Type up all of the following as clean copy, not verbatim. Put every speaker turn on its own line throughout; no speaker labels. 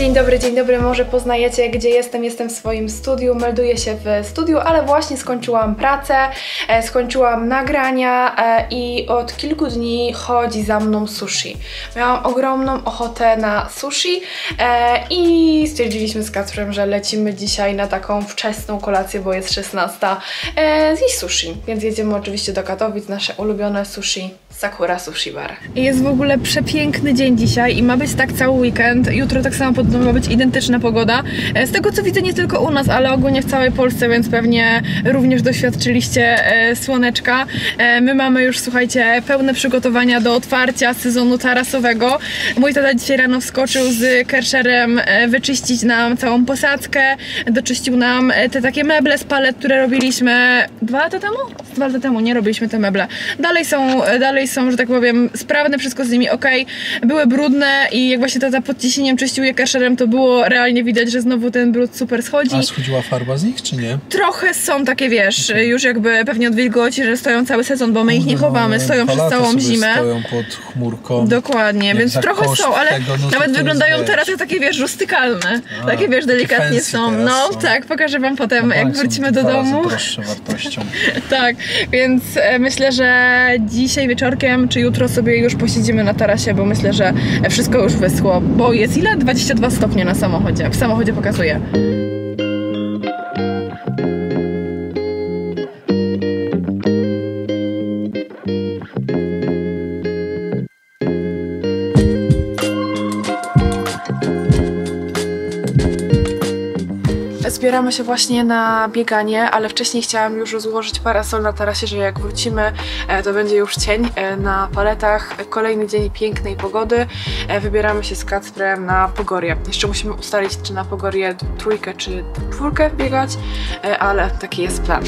dzień dobry, może poznajecie, gdzie jestem. Jestem w swoim studiu, melduję się w studiu, ale właśnie skończyłam pracę, skończyłam nagrania i od kilku dni chodzi za mną sushi. Miałam ogromną ochotę na sushi i stwierdziliśmy z Kacprem, że lecimy dzisiaj na taką wczesną kolację, bo jest 16, zjeść sushi. Więc jedziemy oczywiście do Katowic, nasze ulubione sushi Sakura Sushi Bar. Jest w ogóle przepiękny dzień dzisiaj i ma być tak cały weekend. Jutro tak samo podobno ma być identyczna pogoda. Z tego co widzę nie tylko u nas, ale ogólnie w całej Polsce, więc pewnie również doświadczyliście słoneczka. My mamy już, słuchajcie, pełne przygotowania do otwarcia sezonu tarasowego. Mój tata dzisiaj rano wskoczył z Kärcherem wyczyścić nam całą posadzkę, doczyścił nam te takie meble z palet, które robiliśmy 2 lata temu? 2 lata temu nie robiliśmy te meble. Dalej są, że tak powiem, sprawne, wszystko z nimi ok. Były brudne i jak właśnie tata pod ciśnieniem czyścił je Kärcherem, to było realnie widać, że znowu ten brud super schodzi.
A schodziła farba z nich, czy nie?
Trochę są takie, wiesz, już jakby pewnie od wilgoci, że stoją cały sezon, bo my ich nie chowamy, stoją przez całą zimę.
Stoją pod chmurką.
Dokładnie, więc trochę są, ale tego, no nawet wyglądają teraz jak takie, wiesz, rustykalne. Takie, wiesz, delikatnie są. No tak, pokażę wam potem, jak wrócimy do domu.
Droższe wartością.
Tak, więc myślę, że dzisiaj wieczorkiem, czy jutro sobie już posiedzimy na tarasie, bo myślę, że wszystko już wyschło, bo jest ile? 22 stopnie na samochodzie. W samochodzie pokazuje. Zbieramy się właśnie na bieganie, ale wcześniej chciałam już rozłożyć parasol na tarasie, że jak wrócimy, to będzie już cień na paletach. Kolejny dzień pięknej pogody. Wybieramy się z Kacprem na Pogorię. Jeszcze musimy ustalić, czy na Pogorię 3 czy 4 biegać, ale taki jest plan.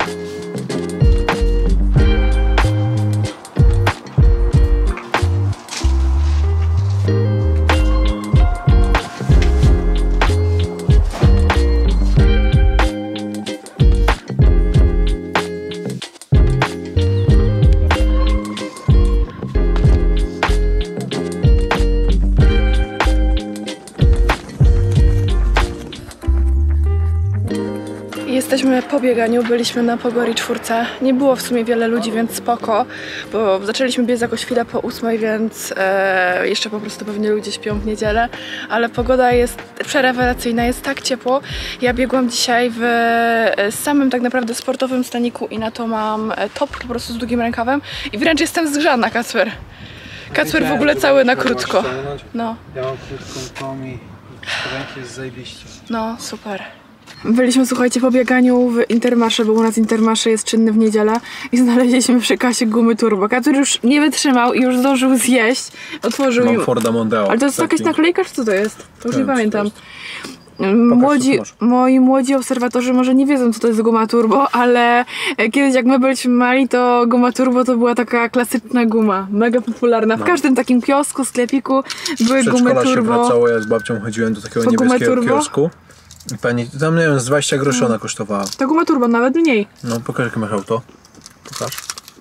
Jesteśmy po bieganiu, byliśmy na Pogorii 4. Nie było w sumie wiele ludzi, więc spoko, bo zaczęliśmy biec jakoś chwilę po 8, więc jeszcze po prostu pewnie ludzie śpią w niedzielę, ale pogoda jest przerewelacyjna, jest tak ciepło. Ja biegłam dzisiaj w samym tak naprawdę sportowym staniku i na to mam top po prostu z długim rękawem i wręcz jestem zgrzana, Kacper. Kacper w ogóle cały na krótko. No.
Ja mam krótką tą i ręki jest zajebiście.
No, super. Byliśmy, słuchajcie, po bieganiu w Intermarché, bo u nas Intermarché jest czynny w niedzielę i znaleźliśmy przy kasie gumy turbo. Kacper już nie wytrzymał i już zdążył zjeść. Otworzył
Mam Forda Mondeo.
Ale to jest jakaś naklejka, czy co to jest? To już nie pamiętam.
Pokaż,
moi młodzi obserwatorzy może nie wiedzą, co to jest guma turbo, ale kiedyś jak my byliśmy mali, to guma turbo to była taka klasyczna guma, mega popularna. W każdym takim kiosku, sklepiku były gumy turbo.
Się wracało, ja z babcią chodziłem do takiego niebieskiego kiosku. Pani, tam nie wiem, z 20 groszy ona kosztowała.
Ta guma turbo, nawet mniej.
No, pokaż jakie masz auto. Pokaż.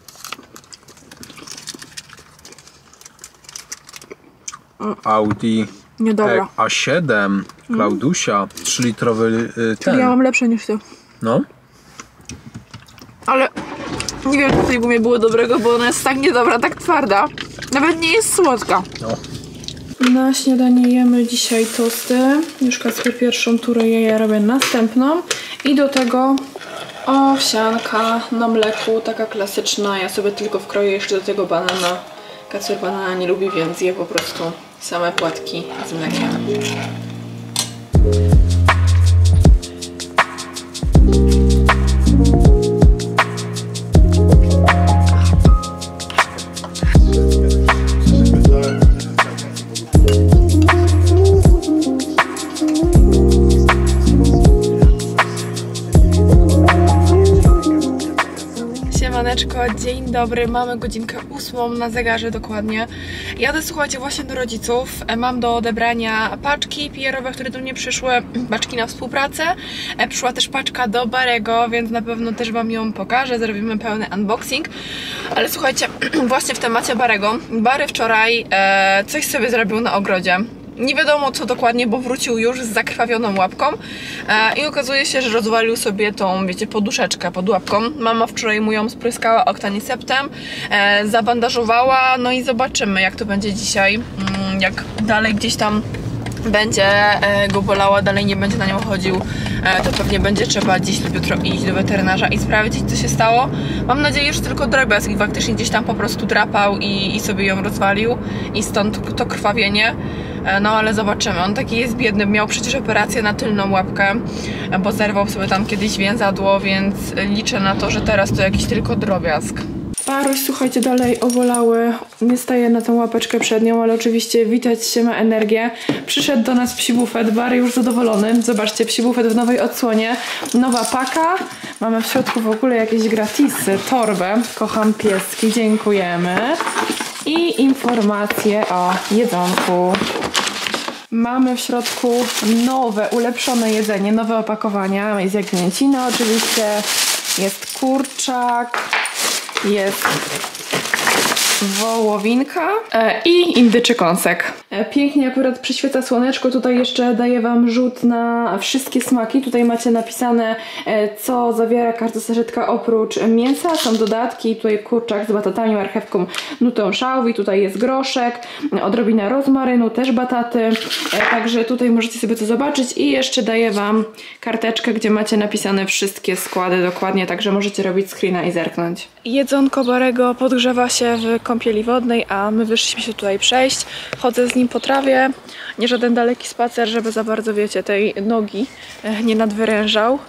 Audi A7, Klaudusia, 3-litrowy ten.
Ja mam lepsze niż ty.
No.
Ale nie wiem, co w tej gumie było dobrego, bo ona jest tak niedobra, tak twarda. Nawet nie jest słodka.
No.
Na śniadanie jemy dzisiaj tosty. Już Kacper pierwszą turę je, ja robię następną. I do tego owsianka na mleku, taka klasyczna. Ja sobie tylko wkroję jeszcze do tego banana. Kacper banana nie lubi, więc je po prostu same płatki z mlekiem. Dzień dobry, mamy godzinkę 8 na zegarze dokładnie. Jadę, słuchajcie, właśnie do rodziców. Mam do odebrania paczki PR-owe, które do mnie przyszły, paczki na współpracę. Przyszła też paczka do Barego, więc na pewno też wam ją pokażę, zrobimy pełny unboxing. Ale słuchajcie, właśnie w temacie Barego. Bary wczoraj coś sobie zrobił na ogrodzie. Nie wiadomo co dokładnie, bo wrócił już z zakrwawioną łapką i okazuje się, że rozwalił sobie tą, wiecie, poduszeczkę pod łapką. Mama wczoraj mu ją spryskała oktaniseptem, zabandażowała, no i zobaczymy jak to będzie dzisiaj, jak dalej gdzieś tam będzie go bolała, dalej nie będzie na nią chodził, to pewnie będzie trzeba dziś lub jutro iść do weterynarza i sprawdzić co się stało. Mam nadzieję, że tylko drobiazg i faktycznie gdzieś tam po prostu drapał i sobie ją rozwalił i stąd to krwawienie. No ale zobaczymy, on taki jest biedny, miał przecież operację na tylną łapkę, bo zerwał sobie tam kiedyś więzadło, więc liczę na to, że teraz to jakiś tylko drobiazg. Paruś, słuchajcie, dalej obolały, nie staje na tą łapeczkę przednią, ale oczywiście widać się ma energię. Przyszedł do nas psi bufet, Bary już zadowolony. Zobaczcie, psi bufet w nowej odsłonie, nowa paka. Mamy w środku w ogóle jakieś gratisy, torbę. Kocham pieski, dziękujemy. I informacje o jedzonku. Mamy w środku nowe, ulepszone jedzenie, nowe opakowania. Jest jagnięcina oczywiście, jest kurczak, jest wołowinka i indyczy kąsek. Pięknie akurat przyświeca słoneczko. Tutaj jeszcze daję wam rzut na wszystkie smaki. Tutaj macie napisane co zawiera każda saszetka oprócz mięsa. Są dodatki. Tutaj kurczak z batatami, marchewką, nutą szałwi. Tutaj jest groszek, odrobina rozmarynu, też bataty. Także tutaj możecie sobie to zobaczyć. I jeszcze daję wam karteczkę, gdzie macie napisane wszystkie składy dokładnie. Także możecie robić screena i zerknąć. Jedzonko Barego podgrzewa się w kąpieli wodnej, a my wyszliśmy się tutaj przejść. Chodzę z nim po trawie, nie żaden daleki spacer, żeby za bardzo, wiecie, tej nogi nie nadwyrężał.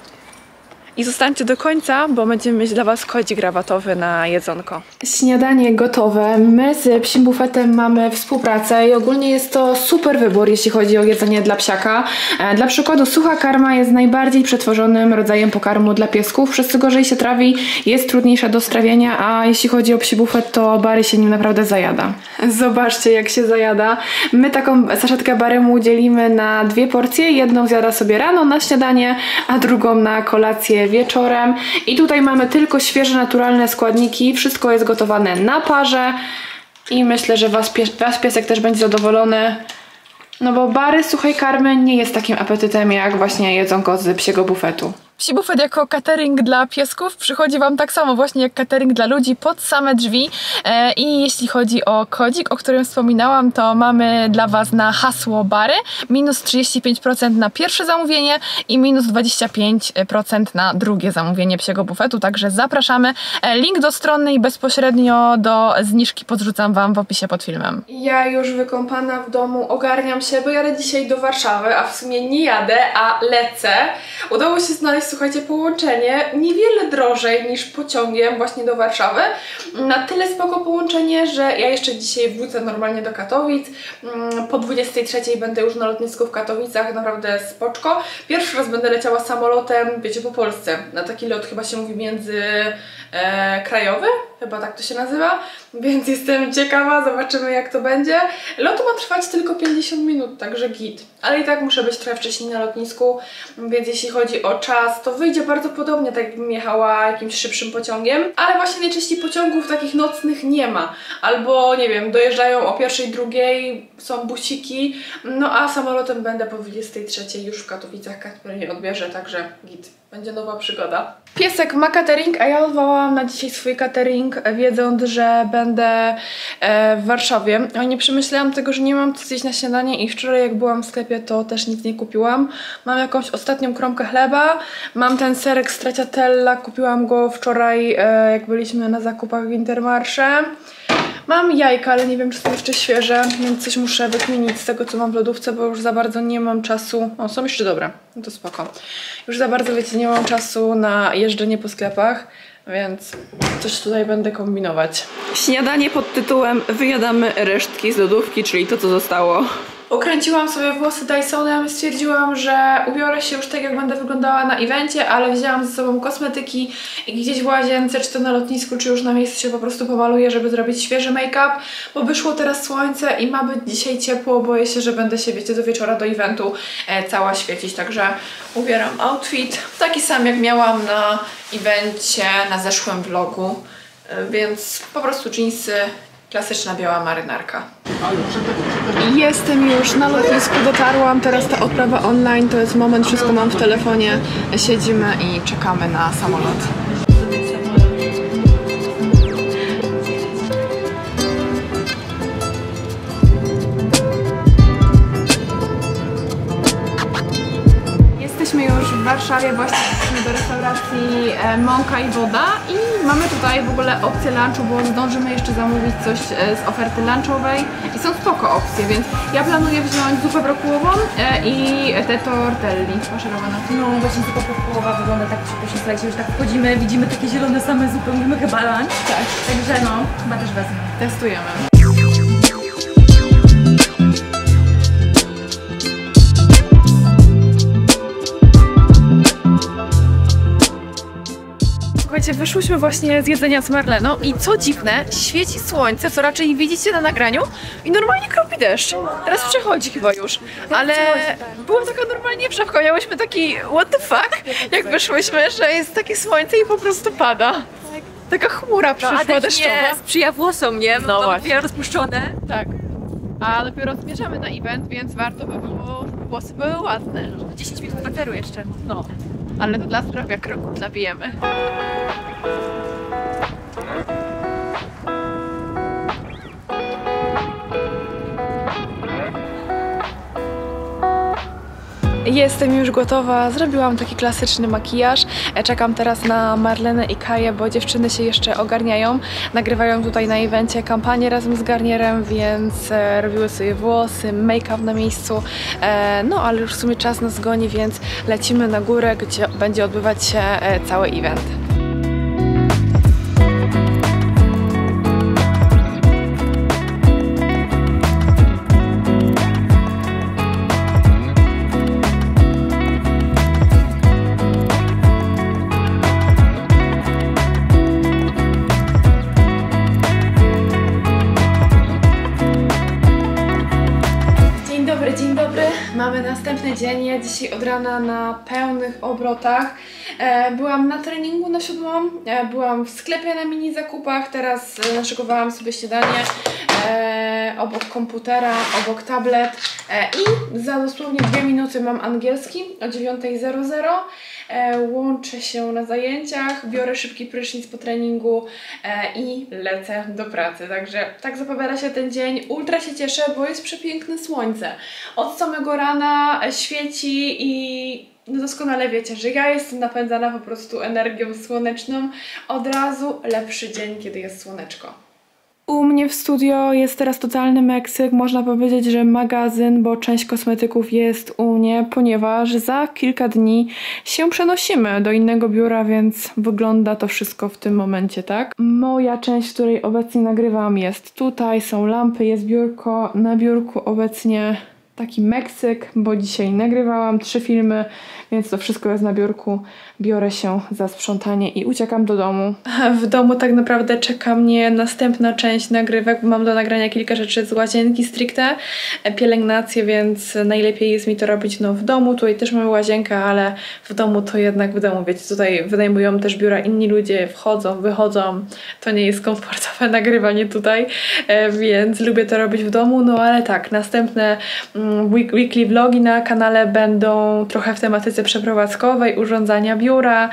I zostańcie do końca, bo będziemy mieć dla was kodzik rabatowy na jedzonko. Śniadanie gotowe. My z psim bufetem mamy współpracę i ogólnie jest to super wybór, jeśli chodzi o jedzenie dla psiaka. Dla przykładu sucha karma jest najbardziej przetworzonym rodzajem pokarmu dla piesków, przez co gorzej się trawi, jest trudniejsza do strawienia, a jeśli chodzi o psi bufet, to Bary się nim naprawdę zajada. Zobaczcie jak się zajada. My taką saszetkę Baremu dzielimy na 2 porcje. Jedną zjada sobie rano na śniadanie, a drugą na kolację wieczorem. I tutaj mamy tylko świeże, naturalne składniki. Wszystko jest gotowane na parze i myślę, że wasz piesek też będzie zadowolony. No bo Bary suchej karmy nie jest takim apetytem jak właśnie jedzonko z psiego bufetu. Psi bufet jako catering dla piesków przychodzi wam tak samo właśnie jak catering dla ludzi pod same drzwi. I jeśli chodzi o kodzik, o którym wspominałam, to mamy dla was na hasło Bary minus 35% na pierwsze zamówienie i minus 25% na drugie zamówienie psiego bufetu. Także zapraszamy. Link do strony i bezpośrednio do zniżki podrzucam wam w opisie pod filmem. Ja już wykąpana w domu, ogarniam się, bo jadę dzisiaj do Warszawy, a w sumie nie jadę, a lecę. Udało się znaleźć, słuchajcie, połączenie niewiele drożej niż pociągiem właśnie do Warszawy. Na tyle spoko połączenie, że ja jeszcze dzisiaj wrócę normalnie do Katowic. Po 23 będę już na lotnisku w Katowicach, naprawdę spoczko. Pierwszy raz będę leciała samolotem, wiecie, po Polsce. Na taki lot chyba się mówi międzykrajowy, chyba tak to się nazywa, więc jestem ciekawa, zobaczymy jak to będzie. Lot ma trwać tylko 50 minut, także git. Ale i tak muszę być trochę wcześniej na lotnisku, więc jeśli chodzi o czas, to wyjdzie bardzo podobnie, tak jakbym jechała jakimś szybszym pociągiem. Ale właśnie najczęściej pociągów takich nocnych nie ma. Albo, nie wiem, dojeżdżają o 1:00, 2:00, są busiki, no a samolotem będę po 23 już w Katowicach, Kacper mnie odbierze, także git. Będzie nowa przygoda. Piesek ma catering, a ja odwołałam na dzisiaj swój catering, wiedząc, że będę w Warszawie. Ale nie przemyślałam tego, że nie mam co zjeść na śniadanie i wczoraj jak byłam w sklepie, to też nic nie kupiłam. Mam jakąś ostatnią kromkę chleba, mam ten serek Stracciatella, kupiłam go wczoraj, jak byliśmy na zakupach w Intermarché. Mam jajka, ale nie wiem, czy są jeszcze świeże, więc coś muszę wykminić z tego, co mam w lodówce, bo już za bardzo nie mam czasu. O, są jeszcze dobre, no to spoko. Już za bardzo, wiecie, nie mam czasu na jeżdżenie po sklepach, więc coś tutaj będę kombinować. Śniadanie pod tytułem wyjadamy resztki z lodówki, czyli to, co zostało. Ukręciłam sobie włosy Dysonem, stwierdziłam, że ubiorę się już tak, jak będę wyglądała na evencie, ale wzięłam ze sobą kosmetyki i gdzieś w łazience, czy to na lotnisku, czy już na miejscu się po prostu pomaluję, żeby zrobić świeży make-up, bo wyszło teraz słońce i ma być dzisiaj ciepło, boję się, że będę się, wiecie, do wieczora, do eventu cała świecić, także ubieram outfit taki sam, jak miałam na evencie, na zeszłym vlogu, więc po prostu dżinsy, klasyczna biała marynarka. Jestem już na lotnisku, dotarłam, teraz ta odprawa online, to jest moment, wszystko mam w telefonie, siedzimy i czekamy na samolot. Jesteśmy już w Warszawie, właśnie jesteśmy do restauracji Mąka i Woda i mamy tutaj w ogóle opcję lunchu, bo zdążymy jeszcze zamówić coś z oferty lunchowej i są spoko opcje, więc ja planuję wziąć zupę brokułową i te tortelli faszerowane.
No właśnie zupa brokułowa wygląda tak przepysznie, słuchajcie, już tak wchodzimy, widzimy takie zielone same zupy, mówimy chyba lunch.
Tak.
Także no, chyba też wezmę.
Testujemy. Słuchajcie, wyszłyśmy właśnie z jedzenia z Marleną i co dziwne, świeci słońce, co raczej widzicie na nagraniu i normalnie kropi deszcz. Teraz przechodzi chyba już, ale była taka normalnie wrzawka, miałyśmy taki what the fuck, jak wyszłyśmy, że jest takie słońce i po prostu pada. Taka chmura przyszła deszczowa.
Nie sprzyja włosom, nie?
No właśnie.
Rozpuszczone.
Tak. A dopiero zmierzamy na event, więc warto by było, włosy były ładne.
10 minut spaceru jeszcze.
No, ale to dla zdrowia kroków nabijemy. Jestem już gotowa, zrobiłam taki klasyczny makijaż. Czekam teraz na Marlenę i Kaję, bo dziewczyny się jeszcze ogarniają. Nagrywają tutaj na evencie kampanię razem z garnierem, więc robiły sobie włosy, make-up na miejscu. No ale już w sumie czas nas goni, więc lecimy na górę, gdzie będzie odbywać się cały event. Dzień dobry, mamy następny dzień, ja dzisiaj od rana na pełnych obrotach. Byłam na treningu na 7, byłam w sklepie na mini zakupach, teraz naszykowałam sobie śniadanie obok komputera, obok tablet i za dosłownie 2 minuty mam angielski o 9:00. Łączę się na zajęciach, biorę szybki prysznic po treningu i lecę do pracy. Także tak zapowiada się ten dzień. Ultra się cieszę, bo jest przepiękne słońce. Od samego rana świeci i no doskonale wiecie, że ja jestem napędzana po prostu energią słoneczną. Od razu lepszy dzień, kiedy jest słoneczko. U mnie w studio jest teraz totalny Meksyk, można powiedzieć, że magazyn, bo część kosmetyków jest u mnie, ponieważ za kilka dni się przenosimy do innego biura, więc wygląda to wszystko w tym momencie, tak? Moja część, w której obecnie nagrywam, jest tutaj, są lampy, jest biurko, na biurku obecnie taki Meksyk, bo dzisiaj nagrywałam 3 filmy, więc to wszystko jest na biurku. Biorę się za sprzątanie i uciekam do domu. W domu tak naprawdę czeka mnie następna część nagrywek, bo mam do nagrania kilka rzeczy z łazienki stricte, pielęgnację, więc najlepiej jest mi to robić no w domu. Tutaj też mamy łazienkę, ale w domu to jednak w domu, wiecie, tutaj wynajmują też biura inni ludzie, wchodzą, wychodzą. To nie jest komfortowe nagrywanie tutaj, więc lubię to robić w domu, no ale tak, następne weekly vlogi na kanale będą trochę w tematyce przeprowadzkowej, urządzania biura,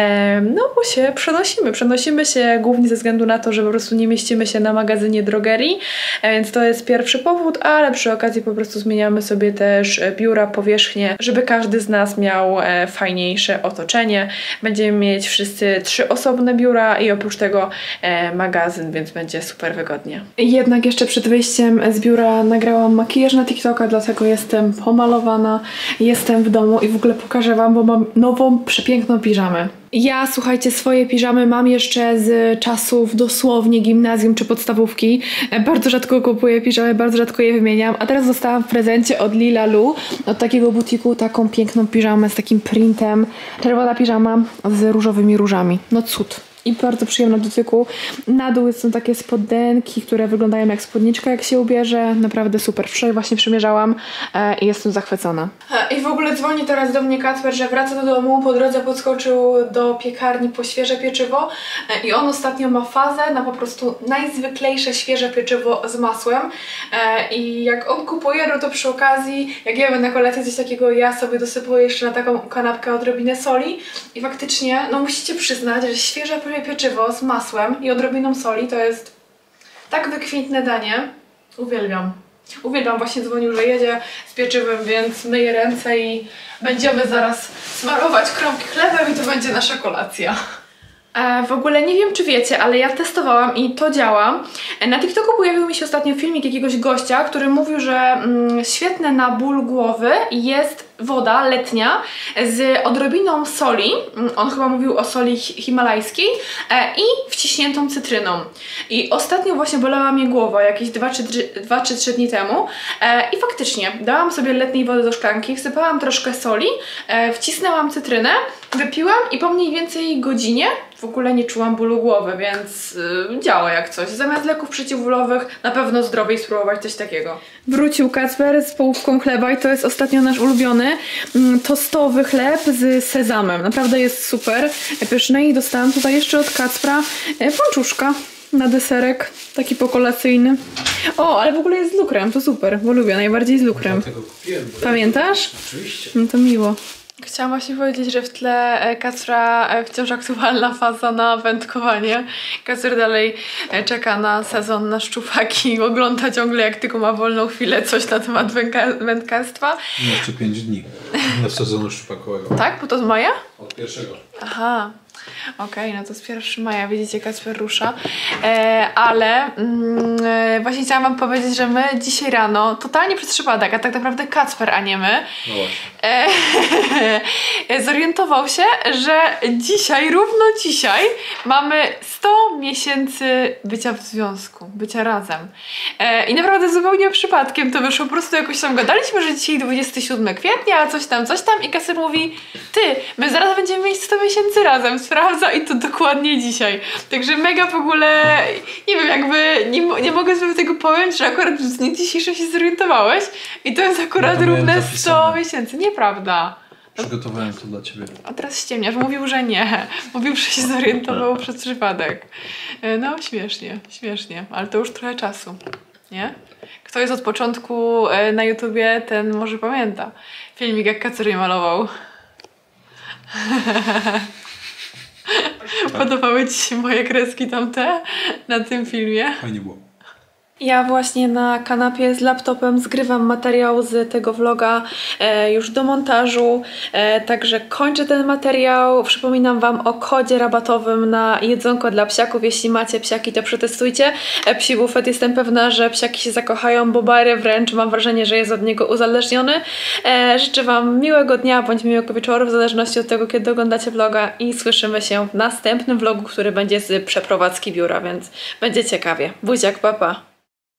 no bo się przenosimy się głównie ze względu na to, że po prostu nie mieścimy się na magazynie drogerii, więc to jest pierwszy powód, ale przy okazji po prostu zmieniamy sobie też biura, powierzchnię, żeby każdy z nas miał fajniejsze otoczenie. Będziemy mieć wszyscy 3 osobne biura i oprócz tego magazyn, więc będzie super wygodnie. Jednak jeszcze przed wyjściem z biura nagrałam makijaż na TikToka, dlatego jestem pomalowana, jestem w domu i w ogóle pokażę wam, bo mam nową, przepiękną piżamę. Ja, słuchajcie, swoje piżamy mam jeszcze z czasów dosłownie gimnazjum czy podstawówki. Bardzo rzadko kupuję piżamy, bardzo rzadko je wymieniam, a teraz dostałam w prezencie od Lila Lu, od takiego butiku, taką piękną piżamę z takim printem. Czerwona piżama z różowymi różami. No cud. i bardzo przyjemna do dotyku. Na dół są takie spodenki, które wyglądają jak spódniczka, jak się ubierze. Naprawdę super. Wczoraj właśnie przymierzałam i jestem zachwycona. I w ogóle dzwoni teraz do mnie Kacper, że wraca do domu. Po drodze podskoczył do piekarni po świeże pieczywo i on ostatnio ma fazę na po prostu najzwyklejsze świeże pieczywo z masłem. I jak on kupuje, no to przy okazji, jak jemy na kolację coś takiego, ja sobie dosypuję jeszcze na taką kanapkę odrobinę soli. I faktycznie, no musicie przyznać, że świeże pieczywo z masłem i odrobiną soli to jest tak wykwintne danie. Uwielbiam. Uwielbiam, właśnie dzwonił, że jedzie z pieczywem, więc myję ręce i będziemy zaraz smarować kromki chlebem i to będzie nasza kolacja. W ogóle nie wiem, czy wiecie, ale ja testowałam i to działa. Na TikToku pojawił mi się ostatnio filmik jakiegoś gościa, który mówił, że świetne na ból głowy jest woda letnia z odrobiną soli. On chyba mówił o soli himalajskiej i wciśniętą cytryną. I ostatnio właśnie bolała mnie głowa jakieś 2 czy 3 dni temu i faktycznie dałam sobie letniej wody do szklanki, wsypałam troszkę soli, wcisnęłam cytrynę, wypiłam i po mniej więcej godzinie w ogóle nie czułam bólu głowy, więc działa jak coś. Zamiast leków przeciwbólowych na pewno zdrowiej spróbować coś takiego. Wrócił Kacper z połówką chleba i to jest ostatnio nasz ulubiony tostowy chleb z sezamem. Naprawdę jest super pyszny i dostałam tutaj jeszcze od Kacpra pączuszka na deserek, taki pokolacyjny. O, ale w ogóle jest z lukrem, to super, bo lubię najbardziej z lukrem.
Ja tego kupiłem,
pamiętasz?
Oczywiście.
No to miło. Chciałam właśnie powiedzieć, że w tle Kacpra wciąż aktualna faza na wędkowanie. Kacper dalej czeka na sezon na szczupaki i ogląda ciągle, jak tylko ma wolną chwilę, coś na temat wędkarstwa.
Jeszcze 5 dni do sezonu szczupakowego.
Tak? Bo to z maja?
Od 1.
Aha. Okej, no to z 1 maja, widzicie, Kacper rusza. Ale właśnie chciałam wam powiedzieć, że my dzisiaj rano, totalnie przez przypadek, a tak naprawdę Kacper, a nie my,
no
zorientował się, że dzisiaj, równo dzisiaj, mamy 100 miesięcy bycia w związku, bycia razem. I naprawdę zupełnie przypadkiem to wyszło, po prostu jakoś tam gadaliśmy, że dzisiaj 27 kwietnia, a coś tam i Kacper mówi, ty, my zaraz będziemy mieć 100 miesięcy razem, sprawdza i to dokładnie dzisiaj. Także mega w ogóle, nie wiem, jakby nie mogę sobie tego pojąć, że akurat w dniu dzisiejszym się zorientowałeś i to jest akurat równe 100 miesięcy. Nieprawda.
Przygotowałem to dla ciebie.
A teraz ściemniasz. Mówił, że nie. Mówił, że się zorientował przez przypadek. No, śmiesznie. Ale to już trochę czasu. Nie? Kto jest od początku na YouTubie, ten może pamięta. Filmik, jak Kacper je malował. Podobały ci się moje kreski tamte na tym filmie?
Fajnie było.
Ja właśnie na kanapie z laptopem zgrywam materiał z tego vloga już do montażu, także kończę ten materiał. Przypominam wam o kodzie rabatowym na jedzonko dla psiaków. Jeśli macie psiaki, to przetestujcie. Psi bufet, jestem pewna, że psiaki się zakochają, bo Bary wręcz mam wrażenie, że jest od niego uzależniony. Życzę wam miłego dnia bądź miłego wieczoru, w zależności od tego, kiedy oglądacie vloga i słyszymy się w następnym vlogu, który będzie z przeprowadzki biura, więc będzie ciekawie. Buziak, pa pa!